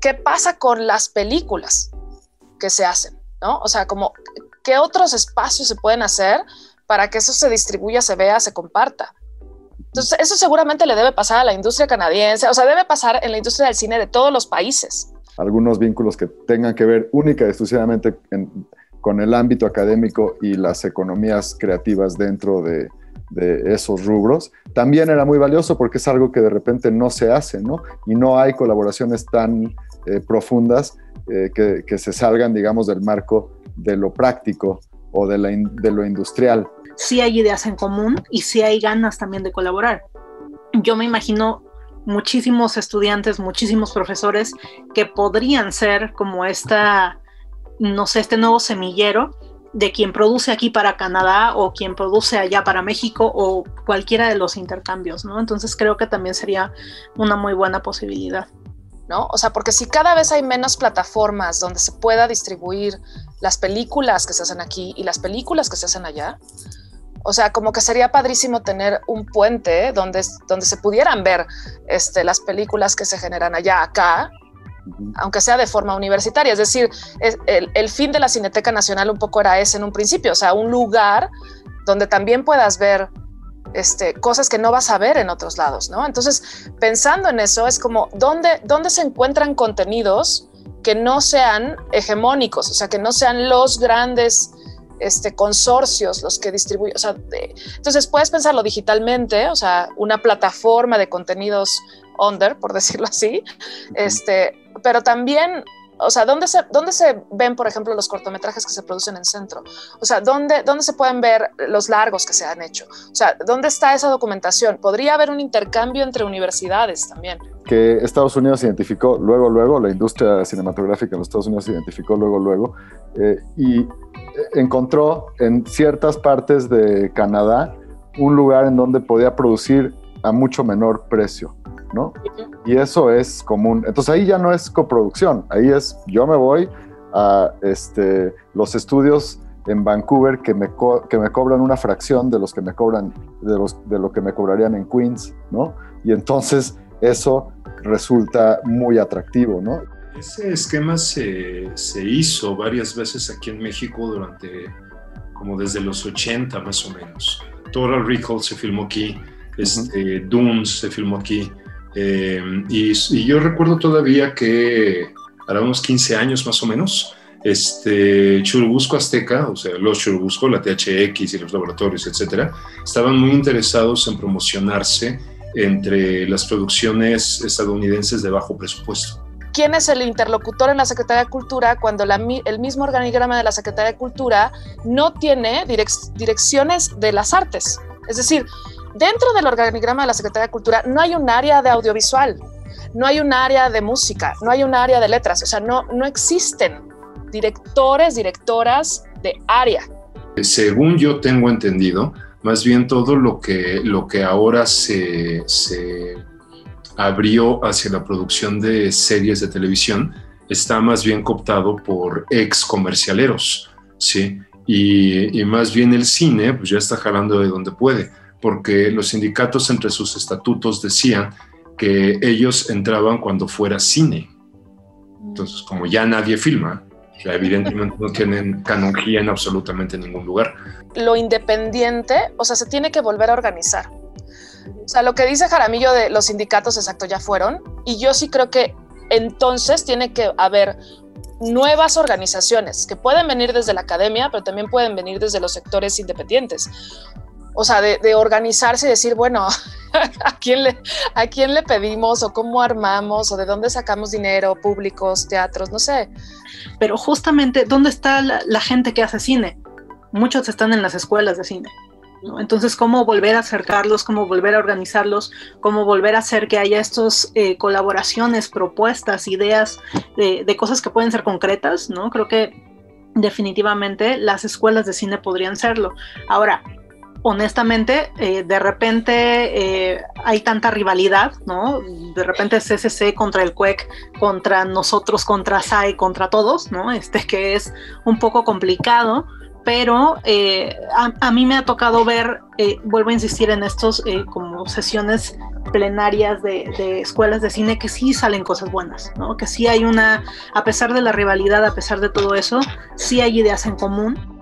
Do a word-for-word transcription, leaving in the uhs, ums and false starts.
¿qué pasa con las películas que se hacen? ¿No? O sea, como, ¿qué otros espacios se pueden hacer para que eso se distribuya, se vea, se comparta? Entonces, eso seguramente le debe pasar a la industria canadiense, o sea, debe pasar en la industria del cine de todos los países. Algunos vínculos que tengan que ver única y exclusivamente en, con el ámbito académico y las economías creativas dentro de, de esos rubros, también era muy valioso porque es algo que de repente no se hace, ¿no? Y no hay colaboraciones tan eh, profundas eh, que, que se salgan, digamos, del marco de lo práctico o de, la in, de lo industrial. Sí hay ideas en común y sí hay ganas también de colaborar. Yo me imagino muchísimos estudiantes, muchísimos profesores que podrían ser como esta, no sé, este nuevo semillero de quien produce aquí para Canadá o quien produce allá para México o cualquiera de los intercambios, ¿no? Entonces creo que también sería una muy buena posibilidad, ¿no? O sea, porque si cada vez hay menos plataformas donde se pueda distribuir las películas que se hacen aquí y las películas que se hacen allá, o sea, como que sería padrísimo tener un puente donde, donde se pudieran ver este, las películas que se generan allá, acá, uh-huh. aunque sea de forma universitaria. Es decir, es, el, el fin de la Cineteca Nacional un poco era ese en un principio, o sea, un lugar donde también puedas ver este, cosas que no vas a ver en otros lados, ¿no? Entonces, pensando en eso, es como, ¿dónde, dónde se encuentran contenidos que no sean hegemónicos? O sea, que no sean los grandes Este, consorcios los que distribuyen, o sea, de, entonces puedes pensarlo digitalmente, o sea, una plataforma de contenidos under, por decirlo así, uh-huh. este, pero también, o sea, ¿dónde se, ¿dónde se ven, por ejemplo, los cortometrajes que se producen en centro? O sea, ¿dónde, ¿dónde se pueden ver los largos que se han hecho? O sea, ¿dónde está esa documentación? Podría haber un intercambio entre universidades también. Que Estados Unidos identificó luego, luego, la industria cinematográfica en los Estados Unidos identificó luego, luego, eh, y encontró en ciertas partes de Canadá un lugar en donde podía producir a mucho menor precio, ¿no? Y eso es común. Entonces ahí ya no es coproducción, ahí es yo me voy a este, los estudios en Vancouver que me, co- que me cobran una fracción de los que me cobran, de, los, de lo que me cobrarían en Queens, ¿no? Y entonces eso resulta muy atractivo, ¿no? Ese esquema se, se hizo varias veces aquí en México durante, como desde los ochenta más o menos. Total Recall se filmó aquí, este, uh-huh. Dune se filmó aquí, eh, y, y yo recuerdo todavía que hará unos quince años más o menos, este, Churubusco Azteca, o sea, los Churubusco, la T H X y los laboratorios, etcétera, estaban muy interesados en promocionarse entre las producciones estadounidenses de bajo presupuesto. ¿Quién es el interlocutor en la Secretaría de Cultura cuando la, el mismo organigrama de la Secretaría de Cultura no tiene direc, direcciones de las artes? Es decir, dentro del organigrama de la Secretaría de Cultura no hay un área de audiovisual, no hay un área de música, no hay un área de letras, o sea, no, no existen directores, directoras de área. Según yo tengo entendido, más bien todo lo que, lo que ahora se... se abrió hacia la producción de series de televisión está más bien cooptado por ex comercialeros, ¿sí? Y, y más bien el cine pues ya está jalando de donde puede, porque los sindicatos entre sus estatutos decían que ellos entraban cuando fuera cine. Entonces, como ya nadie filma, ya evidentemente no tienen canonjía en absolutamente ningún lugar. Lo independiente, o sea, se tiene que volver a organizar. O sea, lo que dice Jaramillo de los sindicatos, exacto, ya fueron, y yo sí creo que entonces tiene que haber nuevas organizaciones que pueden venir desde la academia, pero también pueden venir desde los sectores independientes. O sea, de, de organizarse y decir, bueno, ¿a quién, le, ¿a quién le pedimos o cómo armamos o de dónde sacamos dinero, públicos, teatros, no sé? Pero justamente, ¿dónde está la, la gente que hace cine? Muchos están en las escuelas de cine, ¿no? Entonces, ¿cómo volver a acercarlos? ¿Cómo volver a organizarlos? ¿Cómo volver a hacer que haya estas eh, colaboraciones, propuestas, ideas de, de cosas que pueden ser concretas, ¿no? Creo que definitivamente las escuelas de cine podrían serlo. Ahora, honestamente, eh, de repente eh, hay tanta rivalidad, ¿no? De repente C C C contra el C U E C, contra nosotros, contra S A I, contra todos, ¿no? Este, que es un poco complicado, pero eh, a, a mí me ha tocado ver, eh, vuelvo a insistir en estos eh, como sesiones plenarias de, de escuelas de cine que sí salen cosas buenas, ¿no? Que sí hay una, a pesar de la rivalidad, a pesar de todo eso, sí hay ideas en común.